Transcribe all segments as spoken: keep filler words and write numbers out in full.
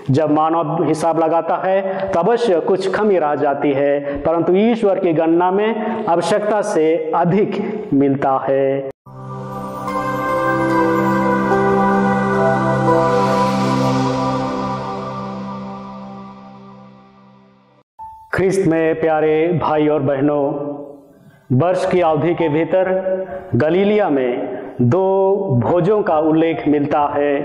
जब मानव हिसाब लगाता है तो अवश्य कुछ कमी रह जाती है, परंतु ईश्वर की गणना में आवश्यकता से अधिक मिलता है। ख्रिस्त में प्यारे भाई और बहनों, वर्ष की अवधि के भीतर गलीलिया में दो भोजों का उल्लेख मिलता है।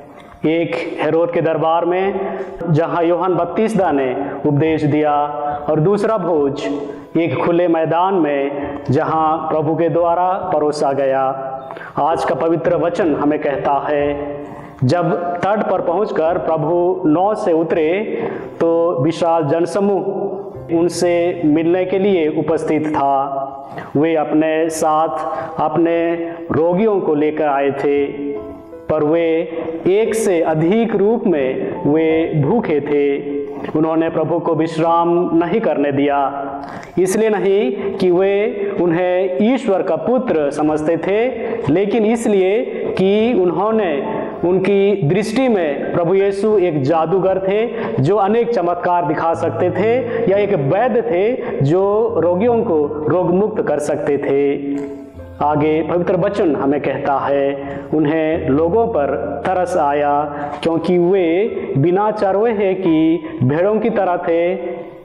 एक हेरोद के दरबार में जहां यूहन्ना बपतिस्ता ने उपदेश दिया, और दूसरा भोज एक खुले मैदान में जहां प्रभु के द्वारा परोसा गया। आज का पवित्र वचन हमें कहता है, जब तट पर पहुंचकर प्रभु नाव से उतरे तो विशाल जनसमूह उनसे मिलने के लिए उपस्थित था। वे अपने साथ अपने रोगियों को लेकर आए थे, पर वे एक से अधिक रूप में वे भूखे थे। उन्होंने प्रभु को विश्राम नहीं करने दिया, इसलिए नहीं कि वे उन्हें ईश्वर का पुत्र समझते थे, लेकिन इसलिए कि उन्होंने उनकी दृष्टि में प्रभु यीशु एक जादूगर थे जो अनेक चमत्कार दिखा सकते थे, या एक वैद्य थे जो रोगियों को रोग मुक्त कर सकते थे। आगे पवित्र वचन हमें कहता है, उन्हें लोगों पर तरस आया क्योंकि वे बिना चरवाहे की भेड़ों की तरह थे।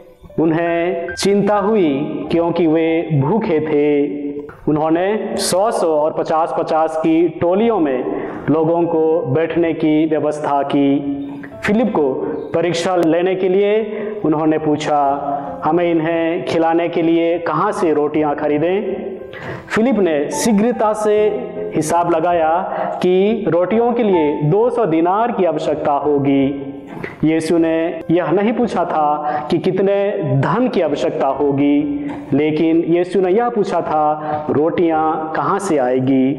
उन्हें चिंता हुई क्योंकि वे भूखे थे। उन्होंने सौ सौ और पचास पचास की टोलियों में लोगों को बैठने की व्यवस्था की। फिलिप को परीक्षा लेने के लिए उन्होंने पूछा, हमें इन्हें खिलाने के लिए कहाँ से रोटियां खरीदें? फिलिप ने शीघ्रता से हिसाब लगाया कि रोटियों के लिए दो सौ दिनार की आवश्यकता होगी। यीशु ने यह नहीं पूछा था कि कितने धन की आवश्यकता होगी, लेकिन यीशु ने यह पूछा था, रोटियां कहाँ से आएगी?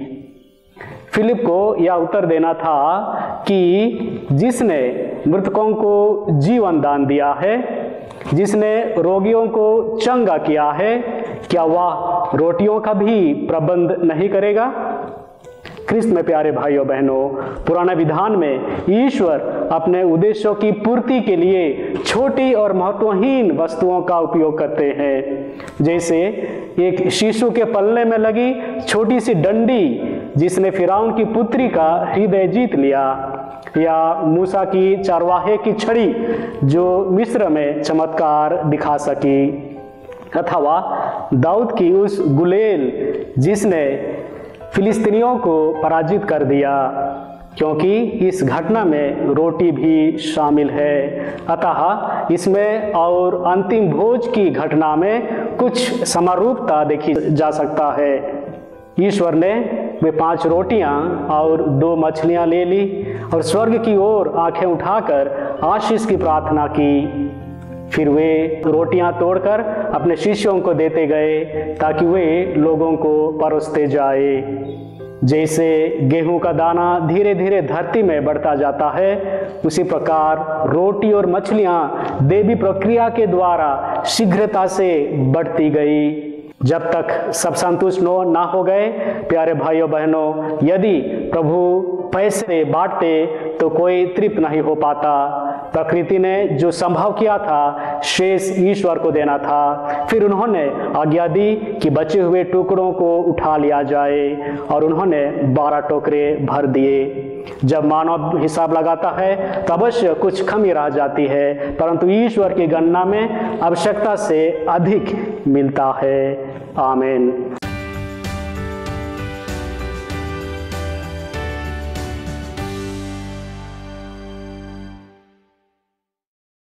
फिलिप को यह उत्तर देना था कि जिसने मृतकों को जीवन दान दिया है, जिसने रोगियों को चंगा किया है, क्या वह रोटियों का भी प्रबंध नहीं करेगा? ख्रिस्त में प्यारे भाइयों बहनों, पुराने विधान में ईश्वर अपने उद्देश्यों की पूर्ति के लिए छोटी और महत्वहीन वस्तुओं का उपयोग करते हैं। जैसे एक शिशु के पल्ले में लगी छोटी सी डंडी जिसने फिरौन की पुत्री का हृदय जीत लिया, या मूसा की चरवाहे की छड़ी जो मिस्र में चमत्कार दिखा सकी, अथवा दाऊद की उस गुलेल जिसने फिलिस्तीनियों को पराजित कर दिया, क्योंकि इस घटना में रोटी भी शामिल है। अतः इसमें और अंतिम भोज की घटना में कुछ समरूपता देखी जा सकता है। ईश्वर ने वे पांच रोटियां और दो मछलियां ले ली और स्वर्ग की ओर आंखें उठाकर आशीष की प्रार्थना की। फिर वे रोटियां तोड़कर अपने शिष्यों को देते गए ताकि वे लोगों को परोसते जाए। जैसे गेहूं का दाना धीरे धीरे धरती में बढ़ता जाता है, उसी प्रकार रोटी और मछलियां देवी प्रक्रिया के द्वारा शीघ्रता से बढ़ती गई। जब तक सब संतुष्ट ना हो गए, प्यारे भाइयों बहनों, यदि प्रभु पैसे बांटते तो कोई तृप्त नहीं हो पाता। प्रकृति ने जो संभव किया था शेष ईश्वर को देना था। फिर उन्होंने आज्ञा दी कि बचे हुए टुकड़ों को उठा लिया जाए, और उन्होंने बारह टोकरे भर दिए। जब मानव हिसाब लगाता है तो अवश्य कुछ कमी रह जाती है, परंतु ईश्वर की गणना में आवश्यकता से अधिक मिलता है। आमीन।